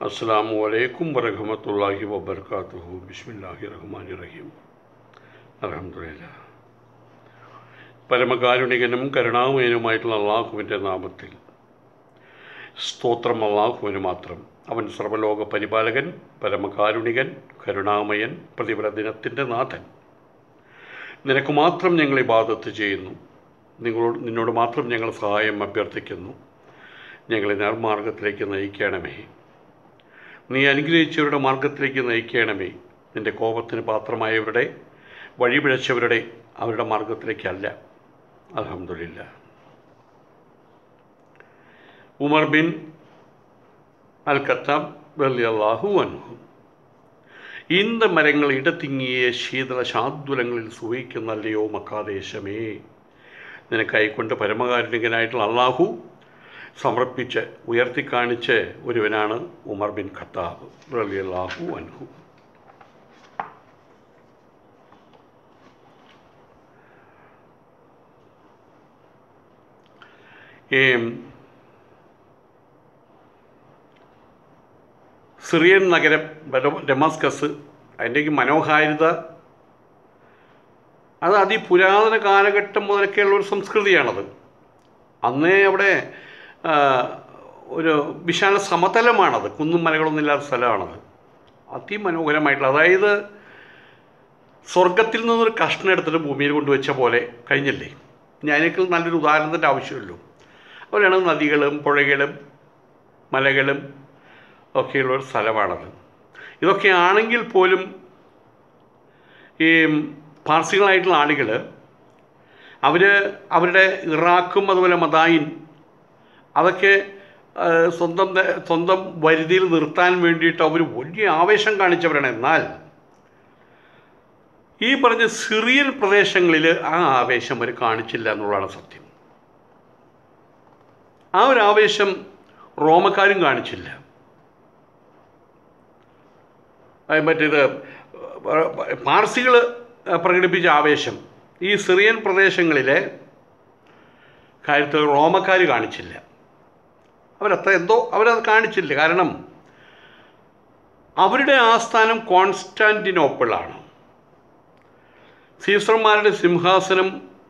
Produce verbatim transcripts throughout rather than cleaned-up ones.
അസ്സലാമു അലൈക്കും വറഹ്മത്തുള്ളാഹി വബറകാതുഹു. ബിസ്മില്ലാഹിർ റഹ്മാനിർ റഹീം. അൽഹംദുലില്ലാഹ്. പരമകാരുണികനും കരുണാമയനുമായിട്ടുള്ള അള്ളാഹുവിൻ്റെ നാമത്തിൽ സ്തോത്രം അള്ളാഹുവിന് മാത്രം. അവൻ സർവ്വലോക പരിപാലകൻ, പരമകാരുണികൻ, കരുണാമയൻ, പ്രതിഫല ദിനത്തിൻ്റെ നാഥൻ. നിനക്ക് മാത്രം ഞങ്ങൾ ഇബാദത്ത് ചെയ്യുന്നു, നിങ്ങളോട് നിന്നോട് മാത്രം ഞങ്ങൾ സഹായം അഭ്യർത്ഥിക്കുന്നു. ഞങ്ങളെ നേർമാർഗത്തിലേക്ക് നയിക്കണമേ. നീ അനുഗ്രഹിച്ചവരുടെ മാർഗത്തിലേക്ക് നയിക്കണമേ. നിൻ്റെ കോപത്തിന് പാത്രമായവരുടെ, വഴിപിഴച്ചവരുടെ, അവരുടെ മാർഗത്തിലേക്കല്ല. അൽഹംദുലില്ലാഹ്. ഉമർ ബിൻ അൽ ഖത്താബ് റളിയല്ലാഹു അൻഹു. ഈന്ത മരങ്ങൾ ഇടതിങ്ങിയ ശീതള ശാദ്വലങ്ങളിൽ സുഖിക്കുന്നല്ലയോ മക്കാദേശമേ. നിനക്കൈക്കൊണ്ട് പരമകാരുണികനായിട്ടുള്ള അള്ളാഹു സമർപ്പിച്ച് ഉയർത്തിക്കാണിച്ച് ഒരുവനാണ് ഉമർ ബിൻ ഖത്താബ് റളിയല്ലാഹു അൻഹു. സിറിയൻ നഗരം ഡമാസ്കസ്, അതിൻ്റെയൊക്കെ മനോഹാരിത, അത് അതിപുരാതന കാലഘട്ടം മുതലൊക്കെയുള്ള ഒരു സംസ്കൃതിയാണത്. അന്നേ അവിടെ ഒരു വിശാല സമതലമാണത്, കുന്നും മലകളൊന്നും ഇല്ലാത്ത സ്ഥലമാണത്. അതിമനോഹരമായിട്ടുള്ള, അതായത് സ്വർഗത്തിൽ നിന്നൊരു കഷ്ണം എടുത്തിട്ട് ഭൂമിയിൽ കൊണ്ടുവച്ച പോലെ കഴിഞ്ഞില്ലേ. ഞാനേക്കാൾ നല്ലൊരു ഉദാഹരണത്തിൻ്റെ ആവശ്യമുള്ളൂ. അവിടെയാണ് നദികളും പുഴകളും മലകളും ഒക്കെയുള്ളൊരു സ്ഥലമാണത്. ഇതൊക്കെ ആണെങ്കിൽ പോലും ഈ പാർസികളായിട്ടുള്ള ആളുകൾ അവർ അവരുടെ ഇറാഖും അതുപോലെ മദായിൻ അതൊക്കെ സ്വന്തം സ്വന്തം വരുതിയിൽ നിർത്താൻ വേണ്ടിയിട്ട് അവർ വലിയ ആവേശം കാണിച്ചവരാണ്. എന്നാൽ ഈ പറഞ്ഞ സിറിയൻ പ്രദേശങ്ങളിൽ ആ ആവേശം അവർ കാണിച്ചില്ല എന്നുള്ളതാണ് സത്യം. ആ ഒരു ആവേശം റോമക്കാരും കാണിച്ചില്ല. മറ്റേത് പാർസികൾ പ്രകടിപ്പിച്ച ആവേശം ഈ സിറിയൻ പ്രദേശങ്ങളിലെ കാര്യത്തിൽ റോമക്കാർ കാണിച്ചില്ല. അവരത്ര എന്തോ അവരത് കാണിച്ചില്ല. കാരണം അവരുടെ ആസ്ഥാനം കോൺസ്റ്റാന്റിനോപ്പിളാണ്. സീസർമാരുടെ സിംഹാസനം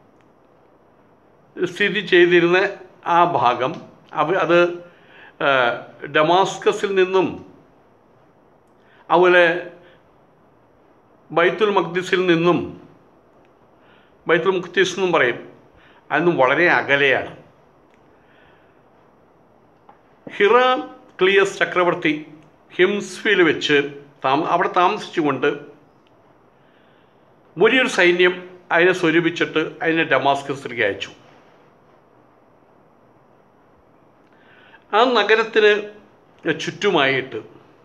സ്ഥിതി ചെയ്തിരുന്ന ആ ഭാഗം അവ അത് ഡമാസ്കസിൽ നിന്നും അതുപോലെ ബൈത്തുൽ മഖ്ദിസിൽ നിന്നും, ബൈത്തുൽ മുഖ്ദിസ് എന്നും പറയും, അതൊന്നും വളരെ അകലെയാണ്. ഹിറാക്ലിയസ് ചക്രവർത്തി ഹിംസ്ഫിൽ വെച്ച് താമ അവിടെ താമസിച്ചുകൊണ്ട് വലിയൊരു സൈന്യം അതിനെ സ്വരൂപിച്ചിട്ട് അതിനെ ഡമാസ്കസിലേക്ക് അയച്ചു. ആ നഗരത്തിന് ചുറ്റുമായിട്ട്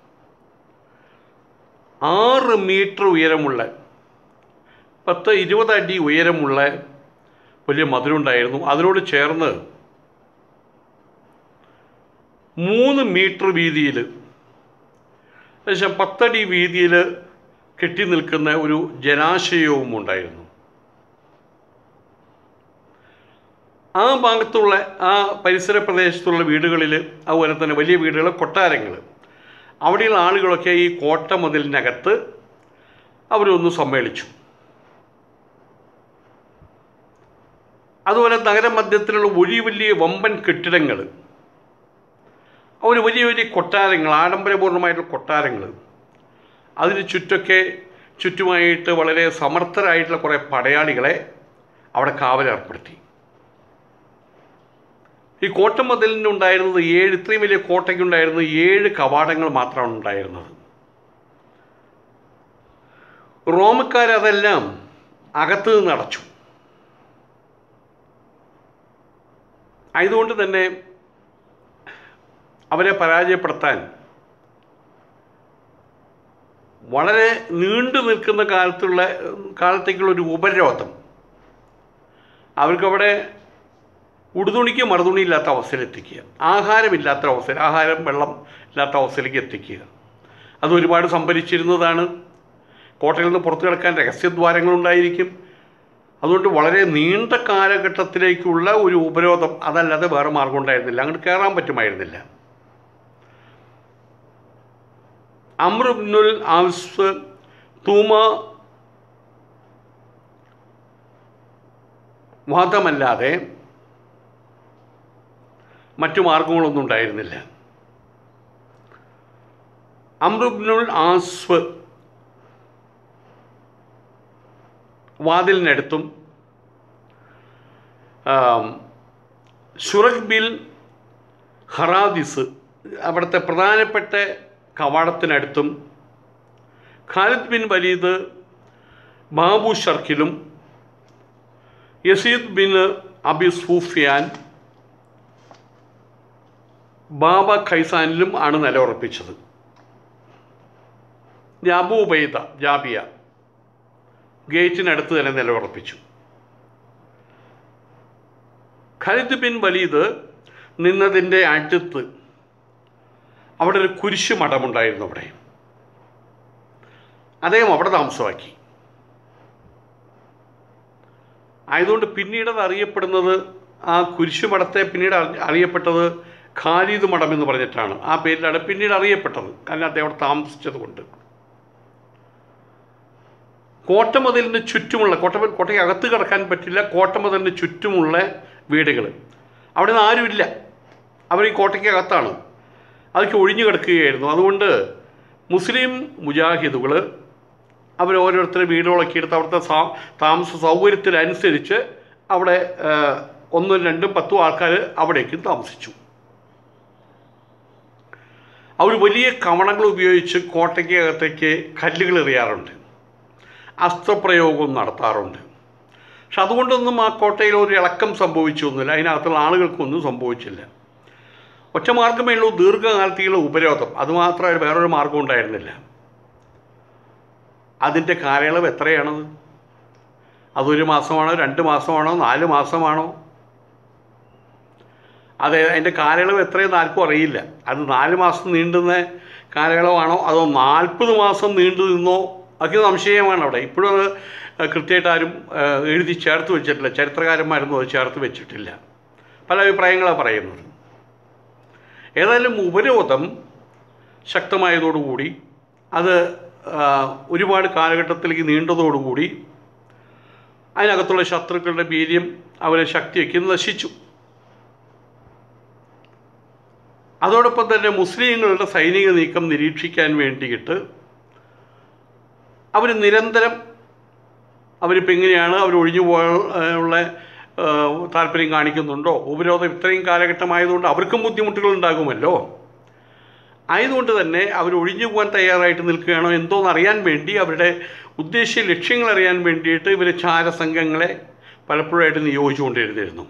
ആറ് മീറ്റർ ഉയരമുള്ള, പത്ത് ഇരുപത് അടി ഉയരമുള്ള വലിയ മതിലുണ്ടായിരുന്നു. അതിനോട് ചേർന്ന് മൂന്ന് മീറ്റർ വീതിയിൽ, ഏകദേശം പത്തടി വീതിയിൽ കെട്ടി നിൽക്കുന്ന ഒരു ജലാശയവും ഉണ്ടായിരുന്നു. ആ ഭാഗത്തുള്ള ആ പരിസര പ്രദേശത്തുള്ള വീടുകളിൽ, അതുപോലെ തന്നെ വലിയ വീടുകൾ, കൊട്ടാരങ്ങൾ, അവിടെയുള്ള ആളുകളൊക്കെ ഈ കോട്ട മതിലിനകത്ത് അവരൊന്ന് സമ്മേളിച്ചു. അതുപോലെ നഗരമധ്യത്തിലുള്ള വലിയ വലിയ വമ്പൻ കെട്ടിടങ്ങൾ, അവർ വലിയ വലിയ കൊട്ടാരങ്ങൾ, ആഡംബരപൂർണ്ണമായിട്ടുള്ള കൊട്ടാരങ്ങൾ, അതിന് ചുറ്റൊക്കെ ചുറ്റുമായിട്ട് വളരെ സമർത്ഥരായിട്ടുള്ള കുറേ പടയാളികളെ അവിടെ കാവലേർപ്പെടുത്തി. ഈ കോട്ടമതിലിനുണ്ടായിരുന്നത് ഏഴ്, ഇത്രയും വലിയ കോട്ടയ്ക്കുണ്ടായിരുന്നത് ഏഴ് കവാടങ്ങൾ മാത്രമാണ് ഉണ്ടായിരുന്നത്. റോമക്കാരതെല്ലാം അകത്ത് നിന്ന് അടച്ചു. ആയതുകൊണ്ട് തന്നെ അവരെ പരാജയപ്പെടുത്താൻ വളരെ നീണ്ടു നിൽക്കുന്ന കാലത്തുള്ള കാലത്തേക്കുള്ളൊരു ഉപരോധം, അവർക്കവിടെ ഉടുതുണിക്ക് മറുതുണി ഇല്ലാത്ത അവസ്ഥയിലെത്തിക്കുക, ആഹാരമില്ലാത്ത അവസ്ഥയിൽ, ആഹാരം വെള്ളം ഇല്ലാത്ത അവസ്ഥയിലേക്ക് എത്തിക്കുക. അത് ഒരുപാട് സംഭരിച്ചിരുന്നതാണ്. കോട്ടയിൽ നിന്ന് പുറത്തു കിടക്കാൻ രഹസ്യദ്വാരങ്ങളുണ്ടായിരിക്കും. അതുകൊണ്ട് വളരെ നീണ്ട കാലഘട്ടത്തിലേക്കുള്ള ഒരു ഉപരോധം, അതല്ലാതെ വേറെ മാർഗം ഉണ്ടായിരുന്നില്ല. അങ്ങോട്ട് കയറാൻ പറ്റുമായിരുന്നില്ല. അംർ ഇബ്നുൽ ആസ് തൂമ വാദമല്ലാതെ മറ്റു മാർഗങ്ങളൊന്നും ഉണ്ടായിരുന്നില്ല. അംർ ഇബ്നുൽ ആസ് വാതിലിനടുത്തും ശുറഖ് ബിൻ ഹറാദിസ് അവിടുത്തെ പ്രധാനപ്പെട്ട കവാടത്തിനടുത്തും ഖാലിദ് ബിൻ വലീദ് ബാബു ഷർക്കിലും യസീദ് ബിൻ അബി സൂഫിയാൻ ബാബ ഖൈസാനിലും ആണ് നിലയുറപ്പിച്ചത്. അബൂ ഉബൈദ ജാബിയ ഗേറ്റിനടുത്ത് തന്നെ നിലയുറപ്പിച്ചു. ഖാലിദ് ബിൻ വലീദ് നിന്നതിൻ്റെ അടുത്ത് അവിടെ ഒരു കുരിശു മഠമുണ്ടായിരുന്നു. അവിടെ അദ്ദേഹം അവിടെ താമസമാക്കി. ആയതുകൊണ്ട് പിന്നീട് അത് അറിയപ്പെടുന്നത്, ആ കുരിശു മഠത്തെ പിന്നീട് അറിയപ്പെട്ടത് ഖാലിദ് മഠം എന്ന് പറഞ്ഞിട്ടാണ്. ആ പേരിലാണ് പിന്നീട് അറിയപ്പെട്ടത്, കാരണം അദ്ദേഹം അവിടെ താമസിച്ചത് കൊണ്ട്. കോട്ടമതിലിന് ചുറ്റുമുള്ള കോട്ട കോട്ടയ്ക്ക് അകത്ത് കിടക്കാൻ പറ്റില്ല. കോട്ടമതിലിന് ചുറ്റുമുള്ള വീടുകൾ, അവിടെ നിന്ന് ആരുമില്ല, അവർ ഈ കോട്ടയ്ക്ക് അകത്താണ്, അതൊക്കെ ഒഴിഞ്ഞു കിടക്കുകയായിരുന്നു. അതുകൊണ്ട് മുസ്ലിം മുജാഹിദുകൾ അവർ ഓരോരുത്തരും വീടുകളൊക്കെ എടുത്ത് അവിടുത്തെ താമസ സൗകര്യത്തിനനുസരിച്ച് അവിടെ ഒന്നും രണ്ടും പത്തും ആൾക്കാർ അവിടേക്കും താമസിച്ചു. അവർ വലിയ കവണങ്ങൾ ഉപയോഗിച്ച് കോട്ടയ്ക്ക് അകത്തേക്ക് കല്ലുകൾ എറിയാറുണ്ട്, അസ്ത്രപ്രയോഗവും നടത്താറുണ്ട്. പക്ഷെ അതുകൊണ്ടൊന്നും ആ കോട്ടയിൽ ഒരു ഇളക്കം സംഭവിച്ചൊന്നുമില്ല, അതിനകത്തുള്ള ആളുകൾക്കൊന്നും സംഭവിച്ചില്ല. ഒറ്റ മാർഗമേ ഉള്ളൂ, ദീർഘകാലത്തേക്കുള്ള ഉപരോധം. അതുമാത്രമേ വേറൊരു മാർഗം ഉണ്ടായിരുന്നില്ല. അതിൻ്റെ കാലയളവ് എത്രയാണത്? അതൊരു മാസമാണോ, രണ്ട് മാസമാണോ, നാല് മാസമാണോ? അതെ, അതിൻ്റെ കാലയളവ് എത്രയെന്ന് ആർക്കും അറിയില്ല. അത് നാല് മാസം നീണ്ടുന്ന കാലയളവാണോ അതോ നാൽപ്പത് മാസം നീണ്ടു നിന്നോ ഒക്കെ സംശയമാണ് അവിടെ. ഇപ്പോഴും അത് കൃത്യമായിട്ട് ആരും എഴുതി ചേർത്ത് വെച്ചിട്ടില്ല, ചരിത്രകാരന്മാരൊന്നും അത് ചേർത്ത് വെച്ചിട്ടില്ല. പല അഭിപ്രായങ്ങളാണ് പറയുന്നത്. ഏതായാലും ഉപരോധം ശക്തമായതോടുകൂടി, അത് ഒരുപാട് കാലഘട്ടത്തിലേക്ക് നീണ്ടതോടുകൂടി അതിനകത്തുള്ള ശത്രുക്കളുടെ വീര്യം, അവരെ ശക്തിയൊക്കെ നശിച്ചു. അതോടൊപ്പം തന്നെ മുസ്ലിങ്ങളുടെ സൈനിക നീക്കം നിരീക്ഷിക്കാൻ വേണ്ടിയിട്ട് അവർ നിരന്തരം, അവരിപ്പോൾ എങ്ങനെയാണ്, അവർ ഒഴിഞ്ഞു പോകാനുള്ള താല്പര്യം കാണിക്കുന്നുണ്ടോ, ഉപരോധം ഇത്രയും കാലഘട്ടമായതുകൊണ്ട് അവർക്കും ബുദ്ധിമുട്ടുകൾ ഉണ്ടാകുമല്ലോ, ആയതുകൊണ്ട് തന്നെ അവർ ഒഴിഞ്ഞു പോകാൻ തയ്യാറായിട്ട് നിൽക്കുകയാണോ എന്തോന്ന് അറിയാൻ വേണ്ടി, അവരുടെ ഉദ്ദേശ്യ ലക്ഷ്യങ്ങൾ അറിയാൻ വേണ്ടിയിട്ട് ഇവർ ചാരസംഘങ്ങളെ പലപ്പോഴായിട്ട് നിയോഗിച്ചുകൊണ്ടിരുന്നിരുന്നു.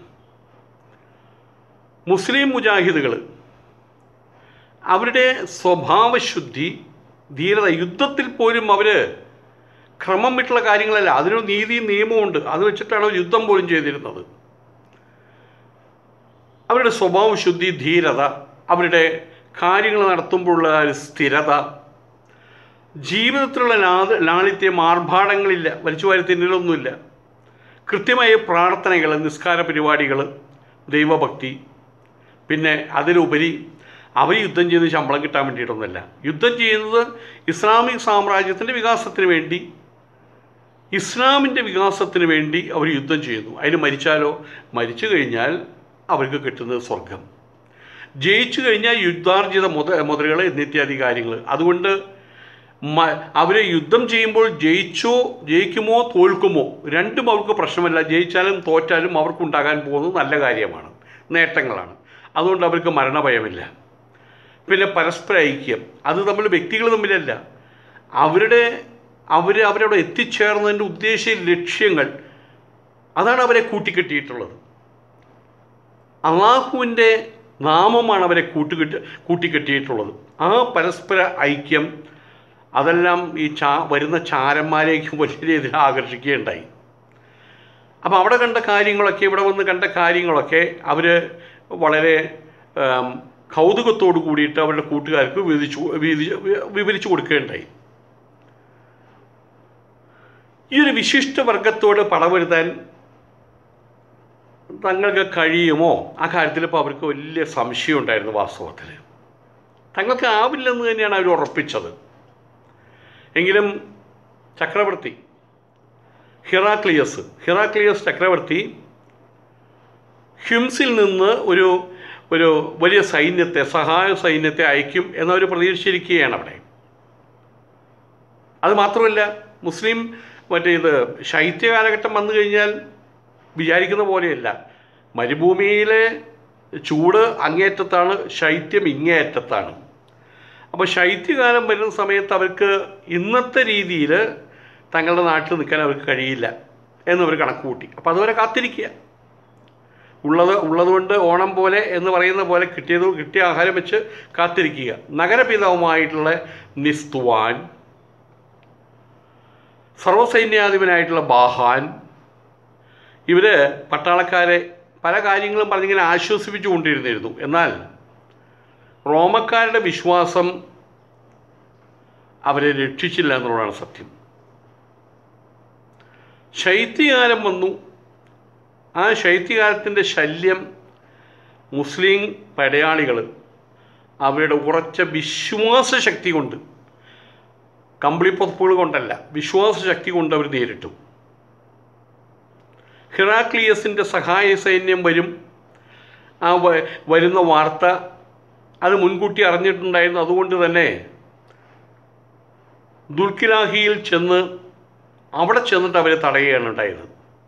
മുസ്ലിം മുജാഹിദുകൾ അവരുടെ സ്വഭാവശുദ്ധി, ധീരത, യുദ്ധത്തിൽ പോലും അവർ ക്രമം വിട്ടുള്ള കാര്യങ്ങളല്ല, അതിനൊരു നീതിയും നിയമമുണ്ട്, അത് വെച്ചിട്ടാണ് അവർ യുദ്ധം പോലും ചെയ്തിരുന്നത്. അവരുടെ സ്വഭാവശുദ്ധി, ധീരത, അവരുടെ കാര്യങ്ങൾ നടത്തുമ്പോഴുള്ള ഒരു സ്ഥിരത, ജീവിതത്തിലുള്ള ലാ ലാളിത്യം, ആർഭാടങ്ങളില്ല, വലിച്ചു വാരി തിന്നലൊന്നുമില്ല, കൃത്യമായ പ്രാർത്ഥനകൾ, നിസ്കാര പരിപാടികൾ, ദൈവഭക്തി. പിന്നെ അതിലുപരി അവർ യുദ്ധം ചെയ്ത് ശമ്പളം കിട്ടാൻ വേണ്ടിയിട്ടൊന്നുമല്ല. യുദ്ധം ചെയ്യുന്നത് ഇസ്ലാമിക് സാമ്രാജ്യത്തിൻ്റെ വികാസത്തിന് വേണ്ടി, ഇസ്ലാമിൻ്റെ വികാസത്തിന് വേണ്ടി അവർ യുദ്ധം ചെയ്യുന്നു. അതിന് മരിച്ചാലോ, മരിച്ചു കഴിഞ്ഞാൽ അവർക്ക് കിട്ടുന്നത് സ്വർഗം, ജയിച്ചു കഴിഞ്ഞാൽ യുദ്ധാർജിത മുത മുതലുകൾ എന്നിത്യാദി കാര്യങ്ങൾ. അതുകൊണ്ട് മ അവർ യുദ്ധം ചെയ്യുമ്പോൾ ജയിച്ചോ ജയിക്കുമോ തോൽക്കുമോ രണ്ടും അവർക്ക് പ്രശ്നമല്ല. ജയിച്ചാലും തോറ്റാലും അവർക്കുണ്ടാകാൻ പോകുന്നത് നല്ല കാര്യമാണ്, നേട്ടങ്ങളാണ്. അതുകൊണ്ട് അവർക്ക് മരണഭയമില്ല. പിന്നെ പരസ്പര ഐക്യം, അത് നമ്മൾ വ്യക്തികൾ തമ്മിലല്ല, അവരുടെ അവർ അവരവിടെ എത്തിച്ചേർന്നതിൻ്റെ ഉദ്ദേശ ലക്ഷ്യങ്ങൾ, അതാണ് അവരെ കൂട്ടിക്കെട്ടിയിട്ടുള്ളത്. അള്ളാഹുവിൻ്റെ നാമമാണ് അവരെ കൂട്ടുകെട്ടി കൂട്ടിക്കെട്ടിയിട്ടുള്ളത്. ആ പരസ്പര ഐക്യം അതെല്ലാം ഈ ചാ വരുന്ന ചാരന്മാരേക്ക് വലിയ രീതിയിൽ ആകർഷിക്കുകയുണ്ടായി. അപ്പോൾ അവിടെ കണ്ട കാര്യങ്ങളൊക്കെ, ഇവിടെ വന്ന് കണ്ട കാര്യങ്ങളൊക്കെ അവർ വളരെ കൗതുകത്തോടു കൂടിയിട്ട് അവരുടെ കൂട്ടുകാർക്ക് വിവരിച്ചു വിവരിച്ചു കൊടുക്കുകയുണ്ടായി. ഈ ഒരു വിശിഷ്ട വർഗത്തോട് പടവരുത്താൻ തങ്ങൾക്ക് കഴിയുമോ ആ കാര്യത്തിൽ ഇപ്പോൾ അവർക്ക് വലിയ സംശയം ഉണ്ടായിരുന്നു. വാസ്തവത്തിൽ തങ്ങൾക്ക് ആവില്ലെന്ന് തന്നെയാണ് അവർ ഉറപ്പിച്ചത്. എങ്കിലും ചക്രവർത്തി ഹിറാക്ലിയസ് ഹിറാക്ലിയസ് ചക്രവർത്തി ഹിംസിൽ നിന്ന് ഒരു ഒരു വലിയ സൈന്യത്തെ സഹായ സൈന്യത്തെ അയക്കും എന്നവർ പ്രതീക്ഷിച്ചിരിക്കുകയാണ് അവിടെ. അത് മാത്രമല്ല, മുസ്ലിം മറ്റേ ഇത് ശൈത്യ കാലഘട്ടം വന്നു കഴിഞ്ഞാൽ വിചാരിക്കുന്ന പോലെയല്ല. മരുഭൂമിയിലെ ചൂട് അങ്ങേയറ്റത്താണ്, ശൈത്യം ഇങ്ങേയറ്റത്താണ്. അപ്പോൾ ശൈത്യകാലം വരുന്ന സമയത്ത് അവർക്ക് ഇന്നത്തെ രീതിയിൽ തങ്ങളുടെ നാട്ടിൽ നിൽക്കാൻ അവർക്ക് കഴിയില്ല എന്നവർ കണക്ക് കൂട്ടി. അപ്പോൾ അതുവരെ കാത്തിരിക്കുക. ഉള്ളത് ഉള്ളതുകൊണ്ട് ഓണം പോലെ എന്ന് പറയുന്ന പോലെ കിട്ടിയത് കിട്ടിയ ആഹാരം വെച്ച് കാത്തിരിക്കുക. നഗരപിതാവുമായിട്ടുള്ള നിസ്തുവാൻ, സർവ്വസൈന്യാധിപനായിട്ടുള്ള ബാഹാൻ, ഇവർ പട്ടാളക്കാരെ പല കാര്യങ്ങളും പറഞ്ഞിങ്ങനെ ആശ്വസിപ്പിച്ചു കൊണ്ടിരുന്നിരുന്നു. എന്നാൽ റോമക്കാരുടെ വിശ്വാസം അവരെ രക്ഷിച്ചില്ല എന്നുള്ളതാണ് സത്യം. ശൈത്യകാലം വന്നു. ആ ശൈത്യകാലത്തിൻ്റെ ശല്യം മുസ്ലിം പടയാളികൾ അവരുടെ ഉറച്ച വിശ്വാസശക്തി കൊണ്ട്, കമ്പിളിപ്പൊതുപ്പുകൾ കൊണ്ടല്ല, വിശ്വാസശക്തി കൊണ്ട് അവർ നേരിട്ടു. ഹിറാക്ലിയസിൻ്റെ സഹായ സൈന്യം വരും. ആ വരുന്ന വാർത്ത അത് മുൻകൂട്ടി അറിഞ്ഞിട്ടുണ്ടായിരുന്നു. അതുകൊണ്ട് തന്നെ ദുൽഖിലാഹിയിൽ ചെന്ന് അവിടെ ചെന്നിട്ട് അവരെ തടയുകയാണ് ഉണ്ടായത്.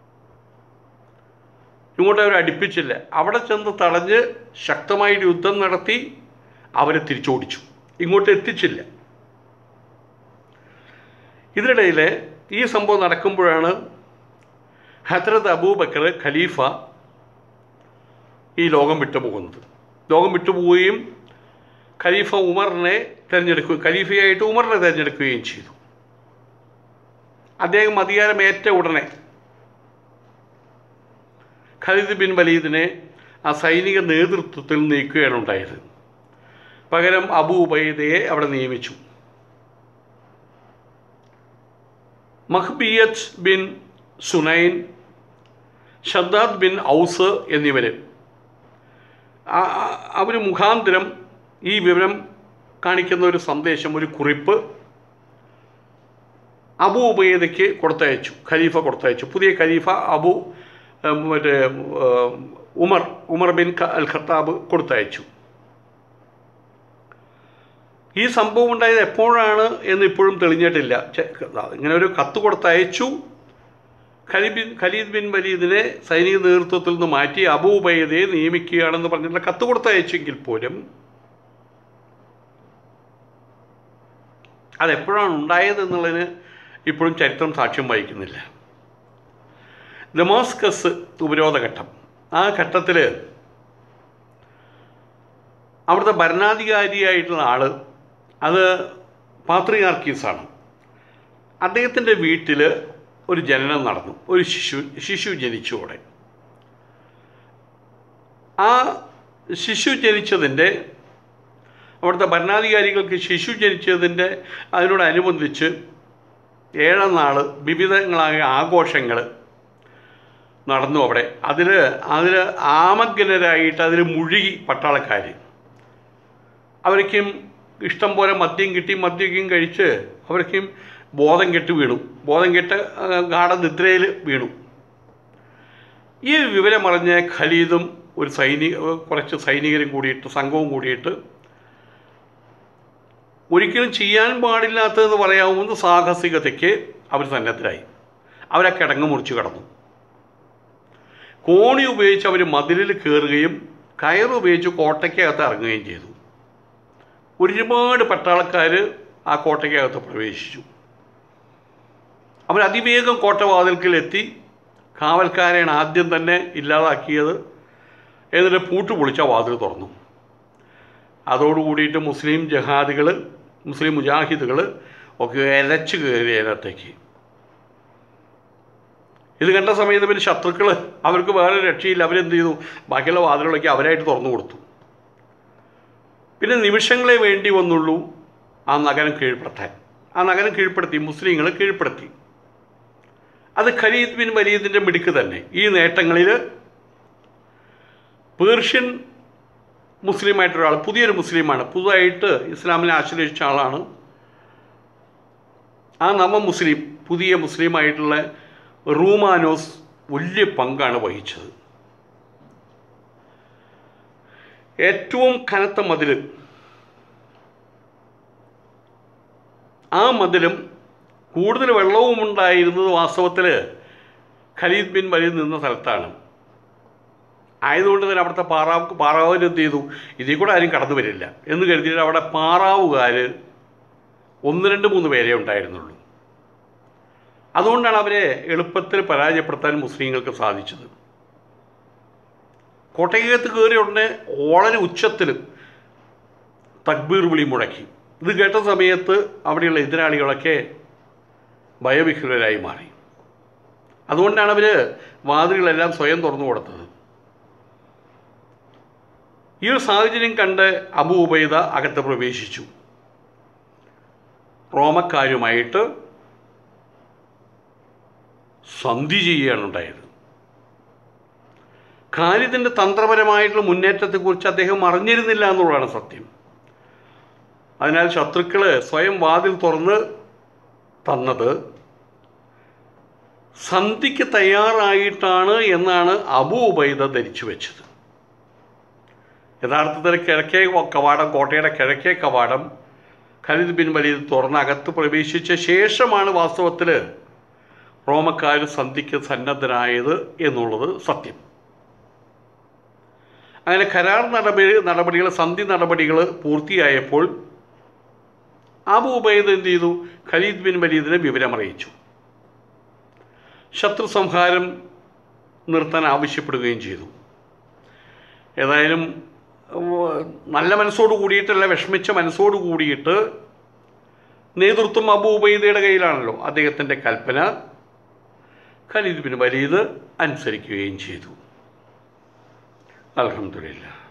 ഇങ്ങോട്ട് അവർ അടുപ്പിച്ചില്ല. അവിടെ ചെന്ന് തടഞ്ഞ് ശക്തമായി യുദ്ധം നടത്തി അവരെ തിരിച്ചോടിച്ചു. ഇങ്ങോട്ട് എത്തിച്ചില്ല. ഇതിനിടയിൽ ഈ സംഭവം നടക്കുമ്പോഴാണ് ഹദ്രത്ത് അബൂബക്കർ ഖലീഫ ഈ ലോകം വിട്ടുപോകുന്നത്. ലോകം വിട്ടുപോവുകയും ഖലീഫ ഉമറിനെ തിരഞ്ഞെടുക്കുകയും ഖലീഫയായിട്ട് ഉമറിനെ തിരഞ്ഞെടുക്കുകയും ചെയ്തു. അദ്ദേഹം അധികാരമേറ്റ ഉടനെ ഖാലിദ് ബിൻ വലീദിനെ ആ സൈനിക നേതൃത്വത്തിൽ നീക്കുകയാണ് ഉണ്ടായത്. പകരം അബൂ ഉബൈദയെ അവിടെ നിയമിച്ചു. മഹ്ബിയത്ത് ബിൻ സുനൈൻ, ഷദ്ദാദ് ബിൻ ഔസ് എന്നിവർ അവർ മുഖാന്തരം ഈ വിവരം കാണിക്കുന്ന ഒരു സന്ദേശം, ഒരു കുറിപ്പ് അബൂ ഉബൈദയ്ക്ക് കൊടുത്തയച്ചു. ഖലീഫ കൊടുത്തയച്ചു. പുതിയ ഖലീഫ അബു മറ്റേ Umar Umar bin al Khattab കൊടുത്തയച്ചു. ഈ സംഭവം ഉണ്ടായത് എപ്പോഴാണ് എന്ന് ഇപ്പോഴും തെളിഞ്ഞിട്ടില്ല. ഇങ്ങനെ ഒരു കത്ത് കൊടുത്തയച്ചു. ഖലീബ് ഖലീദ് ബിൻ വലീദിനെ സൈനിക നേതൃത്വത്തിൽ നിന്ന് മാറ്റി അബൂ ഉബൈദയെ നിയമിക്കുകയാണെന്ന് പറഞ്ഞിട്ടുള്ള കത്ത് കൊടുത്തയച്ചെങ്കിൽ പോലും അതെപ്പോഴാണ് ഉണ്ടായതെന്നുള്ളതിന് ഇപ്പോഴും ചരിത്രം സാക്ഷ്യം വഹിക്കുന്നില്ല. ദമാസ്കസ് ഉപരോധഘട്ടം, ആ ഘട്ടത്തിൽ അവിടുത്തെ ഭരണാധികാരിയായിട്ടുള്ള ആൾ അത് പാത്രിയാർക്കീസാണ്. അദ്ദേഹത്തിൻ്റെ വീട്ടിൽ ഒരു ജനനം നടന്നു. ഒരു ശിശു ശിശു ജനിച്ചു അവിടെ. ആ ശിശു ജനിച്ചതിൻ്റെ അവിടുത്തെ ഭരണാധികാരികൾക്ക് ശിശു ജനിച്ചതിൻ്റെ അതിനോടനുബന്ധിച്ച് ഏഴാം നാൾ വിവിധങ്ങളായ ആഘോഷങ്ങൾ നടന്നു അവിടെ. അതിൽ അതിൽ ആമഗ്നരായിട്ട് അതിൽ മുഴുകി പട്ടാളക്കാർ. അവർക്കും ഇഷ്ടം പോലെ മദ്യം കിട്ടി. മദ്യം കഴിച്ച് അവർക്കും ബോധം കെട്ട് വീണു. ബോധം കെട്ട് ഗാഠനിദ്രയിൽ വീണു. ഈ വിവരമറിഞ്ഞ ഖലീദും ഒരു സൈനിക കുറച്ച് സൈനികരും കൂടിയിട്ട് സംഘവും കൂടിയിട്ട് ഒരിക്കലും ചെയ്യാൻ പാടില്ലാത്തതെന്ന് പറയാവുന്ന സാഹസികതയ്ക്ക് അവർ സന്നദ്ധരായി. അവരെ കിടങ്ങ് മുറിച്ച് കടന്നു. കോണി ഉപയോഗിച്ച് അവർ മതിലിൽ കയറുകയും കയറുപയോഗിച്ച് കോട്ടയ്ക്കകത്ത് ഇറങ്ങുകയും ചെയ്തു. ഒരുപാട് പട്ടാളക്കാർ ആ കോട്ടയ്ക്കകത്ത് പ്രവേശിച്ചു. അവർ അതിവേഗം കോട്ടവാതിൽക്കലെത്തി. കാവൽക്കാരെയാണ് ആദ്യം തന്നെ ഇല്ലാതാക്കിയത്. എന്നിട്ട് പൂട്ട് പൊളിച്ച വാതിൽ തുറന്നു. അതോടുകൂടിയിട്ട് മുസ്ലിം ജഹാദികൾ, മുസ്ലിം മുജാഹിദുകൾ ഒക്കെ ഇരച്ചു കയറി അതിനകത്തേക്ക്. ഇത് കണ്ട സമയത്ത് പിന്നെ ശത്രുക്കൾ അവർക്ക് വേറെ രക്ഷയില്ല. അവരെന്ത് ചെയ്തു? ബാക്കിയുള്ള വാതിലുകളൊക്കെ അവരായിട്ട് തുറന്നു കൊടുത്തു. പിന്നെ നിമിഷങ്ങളെ വേണ്ടി വന്നുള്ളൂ ആ നഗരം കീഴ്പ്പെടുത്താൻ. ആ നഗരം കീഴ്പ്പെടുത്തി, മുസ്ലിങ്ങൾ കീഴ്പ്പെടുത്തി. അത് ഖലീദ് ബിൻ വലീദിൻ്റെ മിടുക്ക് തന്നെ. ഈ നേട്ടങ്ങളിൽ പേർഷ്യൻ മുസ്ലിമായിട്ടൊരാൾ, പുതിയൊരു മുസ്ലിമാണ്, പുതുതായിട്ട് ഇസ്ലാമിനെ ആശ്രയിച്ച ആളാണ്. ആ നവ മുസ്ലിം പുതിയ മുസ്ലിമായിട്ടുള്ള റൂമാനോസ് വലിയ പങ്കാണ് വഹിച്ചത്. ഏറ്റവും കനത്ത മതിൽ, ആ മതിലും കൂടുതൽ വെള്ളവും ഉണ്ടായിരുന്നത് വാസ്തവത്തിൽ ഖലീദ് ബിൻ വലീദ് നിന്ന സ്ഥലത്താണ്. ആയതുകൊണ്ട് തന്നെ അവിടുത്തെ പാറാവ് പാറാവിന് എന്ത് ചെയ്തു, ഇതിൽ കൂടെ ആരും കടന്നു വരില്ല എന്ന് കരുതിയിട്ട് അവിടെ പാറാവുകാർ ഒന്ന് രണ്ട് മൂന്ന് പേരെ ഉണ്ടായിരുന്നുള്ളൂ. അതുകൊണ്ടാണ് അവരെ എളുപ്പത്തിൽ പരാജയപ്പെടുത്താൻ മുസ്ലിങ്ങൾക്ക് സാധിച്ചത്. കോട്ടയ്ക്കകത്ത് കയറിയ ഉടനെ വളരെ ഉച്ചത്തിൽ തക്ബീർ വിളി മുഴക്കി. ഇത് കേട്ട സമയത്ത് അവിടെയുള്ള എതിരാളികളൊക്കെ ഭയവിഹ്വലരായി മാറി. അതുകൊണ്ടാണ് അവർ വാതിലുകളെല്ലാം സ്വയം തുറന്നു കൊടുത്തത്. ഈ ഒരു സാഹചര്യം കണ്ട് അബൂ ഉബൈദ അകത്ത് പ്രവേശിച്ചു. റോമക്കാരുമായിട്ട് സന്ധി ചെയ്യുകയാണ് ഉണ്ടായത്. ഖാലിദിൻ്റെ തന്ത്രപരമായിട്ടുള്ള മുന്നേറ്റത്തെക്കുറിച്ച് അദ്ദേഹം അറിഞ്ഞിരുന്നില്ല എന്നുള്ളതാണ് സത്യം. അതിനാൽ ശത്രുക്കൾ സ്വയം വാതിൽ തുറന്ന് തന്നത് സന്ധിക്ക് തയ്യാറായിട്ടാണ് എന്നാണ് അബൂ ഉബൈദ ധരിച്ചു വെച്ചത്. യഥാർത്ഥത്തിൽ കിഴക്കേ കവാടം, കോട്ടയുടെ കിഴക്കേ കവാടം ഖലീദ് ബിൻ വലീദ് തുറന്ന് അകത്ത് പ്രവേശിച്ച ശേഷമാണ് വാസ്തവത്തിൽ റോമക്കാർ സന്ധിക്ക് സന്നദ്ധരായത് എന്നുള്ളത് സത്യം. അങ്ങനെ കരാർ നടപടി നടപടികൾ സന്ധി നടപടികൾ പൂർത്തിയായപ്പോൾ അബൂ ഉബൈദ എന്ത് ചെയ്തു, ഖലീദ് ബിൻ വലീദിനെ വിവരമറിയിച്ചു. ശത്രു സംഹാരം നിർത്താൻ ആവശ്യപ്പെടുകയും ചെയ്തു. ഏതായാലും നല്ല മനസ്സോട് കൂടിയിട്ടല്ല, വിഷമിച്ച മനസ്സോട് കൂടിയിട്ട് നേതൃത്വം അബൂ ഉബൈദയുടെ കയ്യിലാണല്ലോ. അദ്ദേഹത്തിൻ്റെ കൽപ്പന ഖലീദ് ബിൻ വലീദ് അനുസരിക്കുകയും ചെയ്തു. അൽഹംദുലില്ലാഹ്.